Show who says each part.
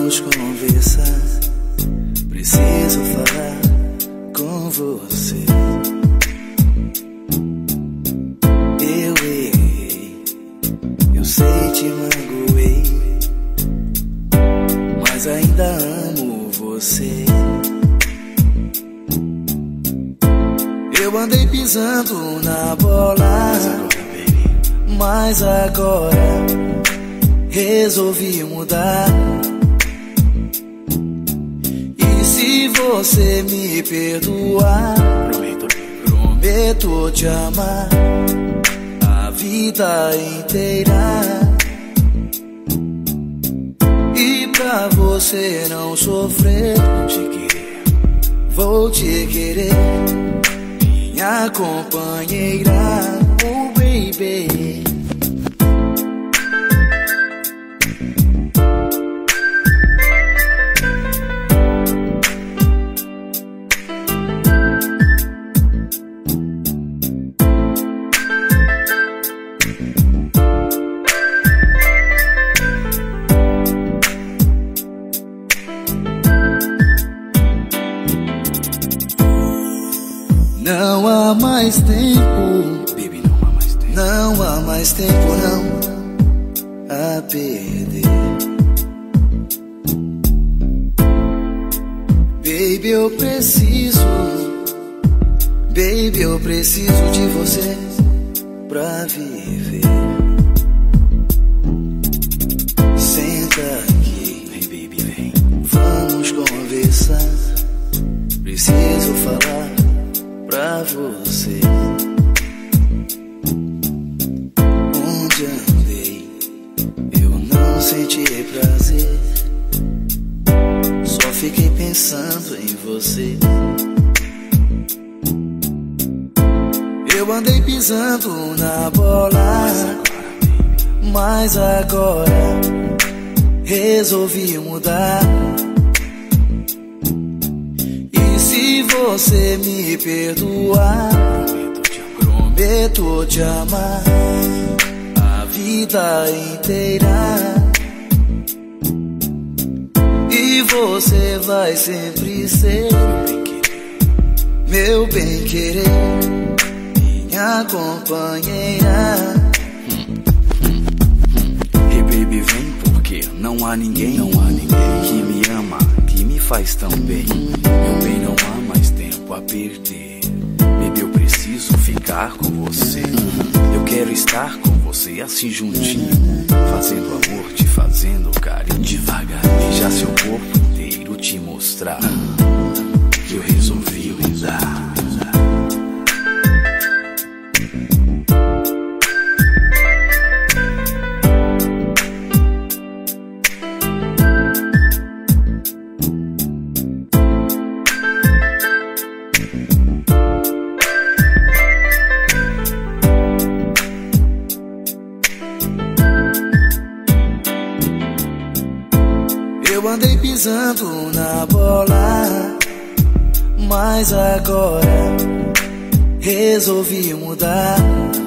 Speaker 1: Vamos conversar, preciso falar com você. Eu errei, eu sei, te magoei, mas ainda amo você. Eu andei pisando na bola, mas agora resolvi mudar. E se você me perdoar, prometo te amar a vida inteira. E pra você não sofrer, vou te querer, minha companheira, oh baby. Não há mais tempo, baby, não há mais tempo. Não há mais tempo não a perder. Baby, eu preciso de você pra viver. Senta aqui, hey baby, vem. Vamos conversar, preciso falar pra você. Onde andei, eu não senti prazer, só fiquei pensando em você. Eu andei pisando na bola, mas agora resolvi mudar. Se você me perdoar, prometo te amar a vida inteira. E você vai sempre ser meu bem-querer, minha companheira.
Speaker 2: Hey baby, vem, porque não há ninguém que me ama, que me faz tão bem. Meu bem, não há mais tempo a perder. Baby, eu preciso ficar com você. Eu quero estar com você assim juntinho, fazendo amor, te fazendo carinho. Devagar, beijar seu corpo inteiro, te mostrar que eu resolvi mudar.
Speaker 1: Eu andei pisando na bola, mas agora resolvi mudar.